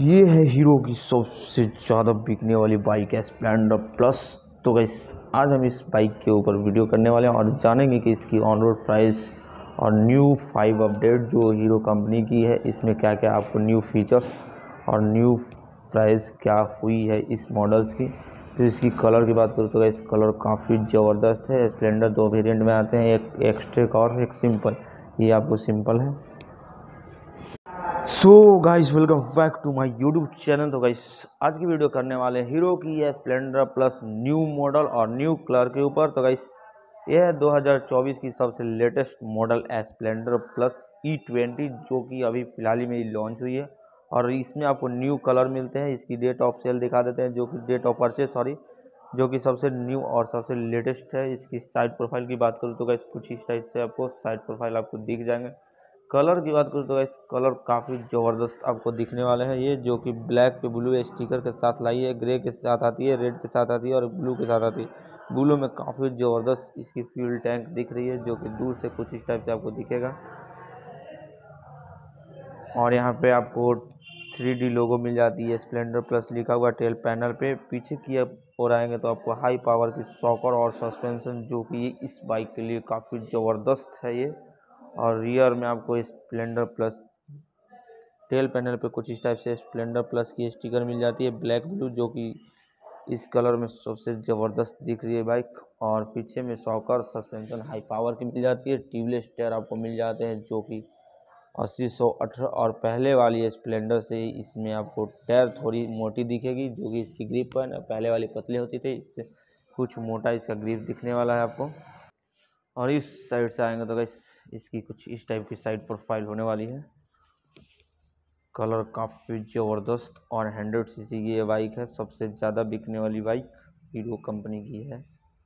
ये है हीरो की सबसे ज़्यादा बिकने वाली बाइक है स्प्लेंडर प्लस। तो गाइस आज हम इस बाइक के ऊपर वीडियो करने वाले हैं और जानेंगे कि इसकी ऑन रोड प्राइस और न्यू 5 अपडेट जो हीरो कंपनी की है, इसमें क्या क्या आपको न्यू फीचर्स और न्यू प्राइस क्या हुई है इस मॉडल्स की। तो इसकी कलर की बात करूँ तो गाइस कलर काफ़ी ज़बरदस्त है। स्प्लेंडर 2 वेरिएंट में आते हैं, एक एक्सट्रेक और एक सिंपल। ये आपको सिंपल है। So guys welcome back to my YouTube channel. तो गाइस आज की वीडियो करने वाले हैं हीरो की है स्प्लेंडर प्लस न्यू मॉडल और न्यू कलर के ऊपर। तो गाइस ये है 2024 की सबसे लेटेस्ट मॉडल है स्प्लेंडर प्लस E20 जो कि अभी फिलहाल ही में लॉन्च हुई है और इसमें आपको न्यू कलर मिलते हैं। इसकी डेट ऑफ सेल दिखा देते हैं, जो कि डेट ऑफ परचेज जो कि सबसे न्यू और सबसे लेटेस्ट है। इसकी साइड प्रोफाइल की बात करूँ तो गाइस कुछ इस टाइप से आपको साइड प्रोफाइल आपको दिख जाएंगे। कलर की बात करूँ तो गाइस कलर काफ़ी ज़बरदस्त आपको दिखने वाले हैं। ये जो कि ब्लैक पे ब्लू स्टिकर के साथ लाई है, ग्रे के साथ आती है, रेड के साथ आती है और ब्लू के साथ आती है। ब्लू में काफ़ी ज़बरदस्त इसकी फ्यूल टैंक दिख रही है, जो कि दूर से कुछ इस टाइप से आपको दिखेगा। और यहाँ पे आपको 3D लोगो मिल जाती है, स्प्लेंडर प्लस लिखा हुआ टेल पैनल पे। पीछे की ओर आएंगे तो आपको हाई पावर की शॉकर और सस्पेंशन, जो कि इस बाइक के लिए काफ़ी ज़बरदस्त है ये। और रियर में आपको स्प्लेंडर प्लस टेल पैनल पे कुछ इस टाइप से स्प्लेंडर प्लस की स्टिकर मिल जाती है, ब्लैक ब्लू, जो कि इस कलर में सबसे ज़बरदस्त दिख रही है बाइक। और पीछे में शॉकर सस्पेंशन हाई पावर की मिल जाती है। ट्यूबलेस टायर आपको मिल जाते हैं, जो कि 80-118 और पहले वाली स्प्लेंडर से इसमें आपको टायर थोड़ी मोटी दिखेगी, जो कि इसकी ग्रिप है ना, पहले वाली पतली होती थी, इससे कुछ मोटा इसका ग्रिप दिखने वाला है आपको। और इस साइड से आएंगे तो गाइस इसकी कुछ इस टाइप की साइड प्रोफाइल होने वाली है। कलर काफ़ी ज़बरदस्त और 100 सीसी की ये बाइक है, सबसे ज़्यादा बिकने वाली बाइक हीरो कंपनी की है।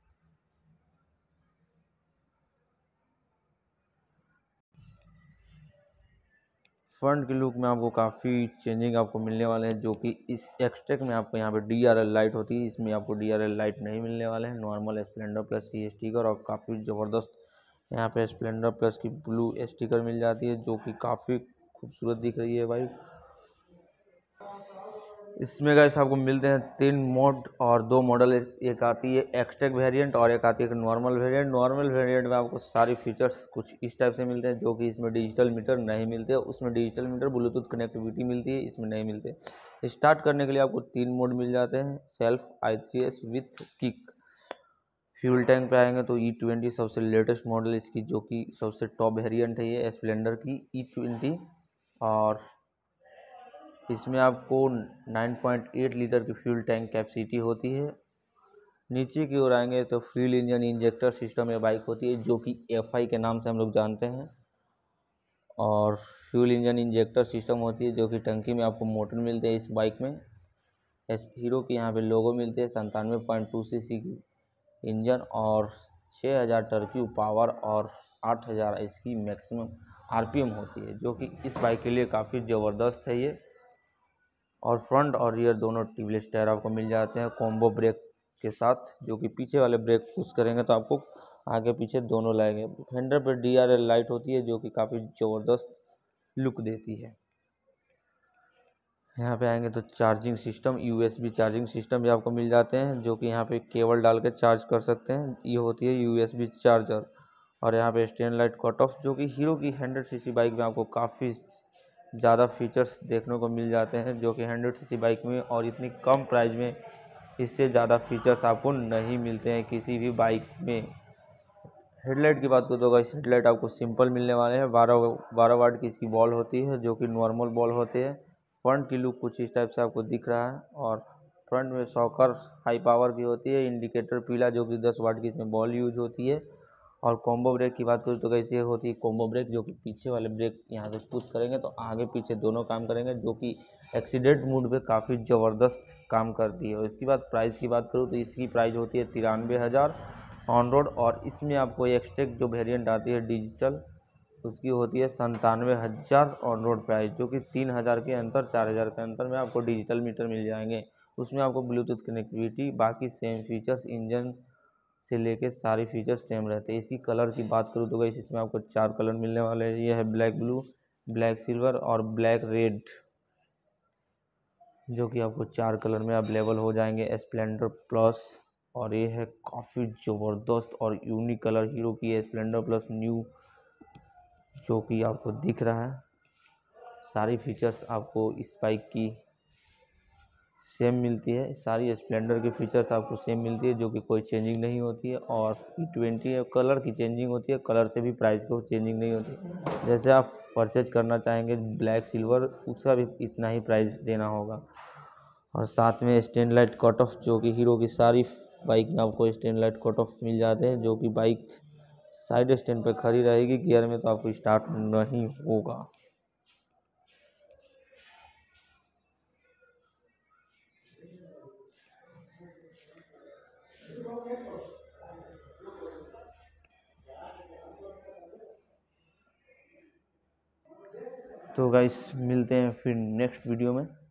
फ्रंट के लुक में आपको काफ़ी चेंजिंग आपको मिलने वाले हैं, जो कि इस एक्सट्रेक में आपको यहाँ पे DRL लाइट होती है, इसमें आपको DRL लाइट नहीं मिलने वाले हैं। नॉर्मल स्प्लेंडर प्लस की स्टिकर और काफ़ी ज़बरदस्त यहाँ पे स्प्लेंडर प्लस की ब्लू स्टिकर मिल जाती है, जो कि काफ़ी खूबसूरत दिख रही है बाइक। इसमें गाइस आपको मिलते हैं 3 मोड और 2 मॉडल। एक आती है एक्सटेक वेरिएंट और एक आती है नॉर्मल वेरिएंट। नॉर्मल वेरिएंट में आपको सारी फीचर्स कुछ इस टाइप से मिलते हैं, जो कि इसमें डिजिटल मीटर नहीं मिलते। उसमें डिजिटल मीटर ब्लूटूथ कनेक्टिविटी मिलती है, इसमें नहीं मिलते। स्टार्ट करने के लिए आपको 3 मोड मिल जाते हैं, self, I3S with kick. Fuel tank पे आएंगे तो E20 सबसे लेटेस्ट मॉडल इसकी, जो कि सबसे टॉप वेरिएंट है ये स्प्लेंडर की E20। और इसमें आपको 9.8 लीटर की फ्यूल टैंक कैपेसिटी होती है। नीचे की ओर आएंगे तो फ्यूल इंजन इंजेक्टर सिस्टम ये बाइक होती है, जो कि FI के नाम से हम लोग जानते हैं। और फ्यूल इंजन इंजेक्टर सिस्टम होती है, जो कि टंकी में आपको मोटर मिलते हैं इस बाइक में। हीरो की यहाँ पे लोगो मिलते हैं 97.2 सीसी की इंजन और 6000 टर्क्यू पावर और 8000 इसकी मैक्सिमम RPM होती है, जो कि इस बाइक के लिए काफ़ी ज़बरदस्त है ये। और फ्रंट और रियर दोनों ट्यूबलेस टायर आपको मिल जाते हैं कॉम्बो ब्रेक के साथ, जो कि पीछे वाले ब्रेक पुश करेंगे तो आपको आगे पीछे दोनों लाएंगे। फेंडर पे DRL लाइट होती है, जो कि काफ़ी ज़बरदस्त लुक देती है। यहाँ पे आएंगे तो charging system, USB charging system भी आपको मिल जाते हैं, जो कि यहाँ पे केबल डाल के चार्ज कर सकते हैं। ये होती है USB चार्जर। और यहाँ पे स्टैंड लाइट कट ऑफ, जो कि हीरो की 100 सीसी बाइक में आपको काफ़ी ज़्यादा फीचर्स देखने को मिल जाते हैं, जो कि 100 सीसी बाइक में और इतनी कम प्राइस में इससे ज़्यादा फीचर्स आपको नहीं मिलते हैं किसी भी बाइक में। हेडलाइट की बात करूँ तो गाइस हेडलाइट आपको सिंपल मिलने वाले हैं। 12 वाट की इसकी बॉल होती है, जो कि नॉर्मल बॉल होते हैं। फ्रंट की लुक कुछ इस टाइप से आपको दिख रहा है। और फ्रंट में शॉकर हाई पावर की होती है, इंडिकेटर पीला, जो कि 10 वाट की इसमें बॉल यूज होती है। और कॉम्बो ब्रेक की बात करूँ तो कैसे होती है कॉम्बो ब्रेक, जो कि पीछे वाले ब्रेक यहाँ से पुश करेंगे तो आगे पीछे दोनों काम करेंगे, जो कि एक्सीडेंट मोड पे काफ़ी ज़बरदस्त काम करती है। और इसकी बात प्राइस की बात करूँ तो इसकी प्राइस होती है 93,000 ऑन रोड। और इसमें आपको एक्सटेक जो वेरिएंट आती है डिजिटल, उसकी होती है 97,000 ऑन रोड प्राइस, जो कि 3,000 के अंतर 4,000 के अंतर में आपको डिजिटल मीटर मिल जाएंगे। उसमें आपको ब्लूटूथ कनेक्टिविटी, बाकी सेम फीचर्स, इंजन से लेके सारे फीचर्स सेम रहते हैं। इसकी कलर की बात करूँ तो गाइस इसमें आपको 4 कलर मिलने वाले हैं। ये है ब्लैक ब्लू, ब्लैक सिल्वर और ब्लैक रेड। जो कि आपको 4 कलर में अवेलेबल हो जाएंगे स्प्लेंडर प्लस। और ये है काफ़ी ज़बरदस्त और यूनिक कलर हीरो की है स्प्लेंडर प्लस न्यू, जो कि आपको दिख रहा है। सारी फीचर्स आपको इस बाइक की सेम मिलती है, सारी स्प्लेंडर की फीचर्स आपको सेम मिलती है, जो कि कोई चेंजिंग नहीं होती है। और E20 है, कलर की चेंजिंग होती है, कलर से भी प्राइस की चेंजिंग नहीं होती। जैसे आप परचेज करना चाहेंगे ब्लैक सिल्वर, उसका भी इतना ही प्राइस देना होगा। और साथ में स्टैंड लाइट कट ऑफ, जो कि हीरो की सारी बाइक में आपको स्टैंड लाइट कट ऑफ मिल जाते हैं, जो कि बाइक साइड स्टैंड पर खड़ी रहेगी, गियर में तो आपको स्टार्ट नहीं होगा। तो गाइस मिलते हैं फिर नेक्स्ट वीडियो में।